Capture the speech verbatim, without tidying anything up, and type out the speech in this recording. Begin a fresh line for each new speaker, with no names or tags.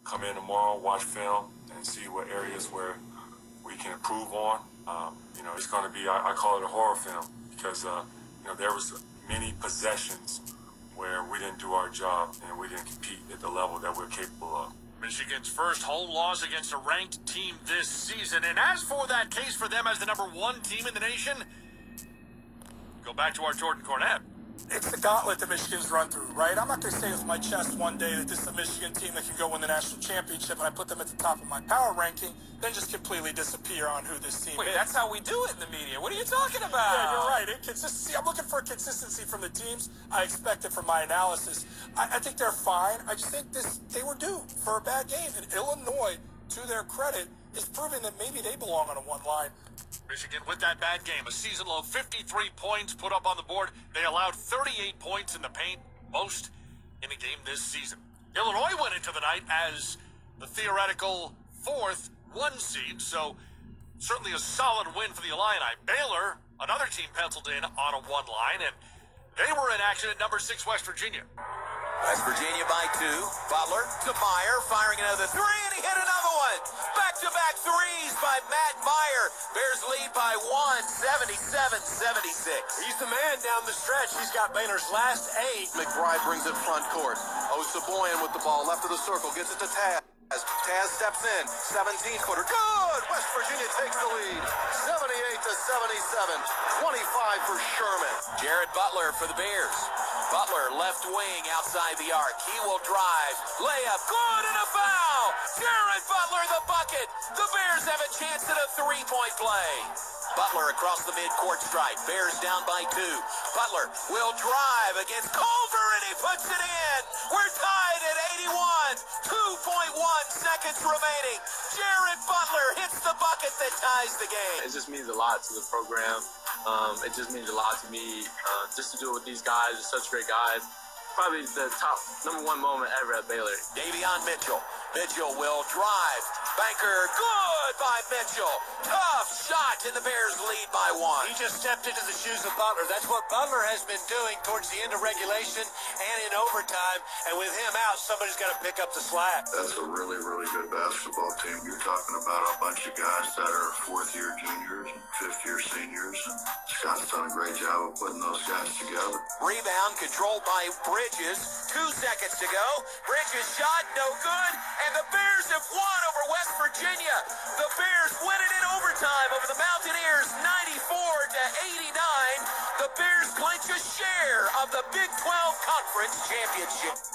come in tomorrow, watch film, and see what areas where we can improve on. Um, you know, it's going to be, I, I call it a horror film because, uh, you know, there was many possessions where we didn't do our job and we didn't compete at the level that we're capable of.
Michigan's first home loss against a ranked team this season. And as for that case for them as the number one team in the nation, go back to our Jordan Cornette.
It's the gauntlet that Michigan's run through, right? I'm not going to say with my chest one day that this is a Michigan team that can go win the national championship and I put them at the top of my power ranking, then just completely disappear on who this team
Wait,
is.
that's how we do it in the media. What are you talking about?
Yeah, you're right. It, consistency. I'm looking for consistency from the teams. I expect it from my analysis. I, I think they're fine. I just think this they were due for a bad game. And Illinois, to their credit, is proving that maybe they belong on a one line.
Michigan with that bad game, a season-low fifty-three points put up on the board. They allowed thirty-eight points in the paint, most in a game this season. Illinois went into the night as the theoretical fourth one seed, so certainly a solid win for the Illini. Baylor, another team penciled in on a one line, and they were in action at number six West Virginia.
West Virginia by two. Butler to Meyer, firing another three, and he hit another one. Back-to-back threes by Matt Meyer. Bears lead by one, seventy-seven seventy-six.
He's the man down the stretch. He's got Baylor's last eight.
McBride brings it front court. Osaboyan with the ball left of the circle, gets it to Taz. Taz steps in, seventeen-footer, good! West Virginia takes the lead, seventy-eight to seventy-seven, twenty-five for Sherman.
Jared Butler for the Bears. Butler, left wing, outside the arc. He will drive. Layup, good, and a foul! Jared Butler, the bucket! The Bears have a chance at a three-point play. Butler across the midcourt stripe. Bears down by two. Butler will drive against Culver, and he puts it in. We're tied at eighty-one. two point one seconds remaining. Jared Butler hits the bucket that ties the game.
It just means a lot to the program. Um, it just means a lot to me uh, just to do it with these guys. They're such great guys. Probably the top number one moment ever at Baylor.
Davion Mitchell. Mitchell will drive. Banker, good by Mitchell. Tough shot, and the Bears lead by one.
He just stepped into the shoes of Butler. That's what Butler has been doing towards the end of regulation and in overtime. And with him out, somebody's got to pick up the slack.
That's a really, really good basketball team. You're talking about a bunch of guys that are fourth-year juniors and fifth-year seniors. And Scott's done a great job of putting those guys together.
Rebound controlled by Bridges. Two seconds to go. Bridges shot, no good. And the Bears have won over West Virginia. The Bears win it in overtime over the Mountaineers, ninety-four to eighty-nine. The Bears clinch a share of the Big twelve Conference Championship.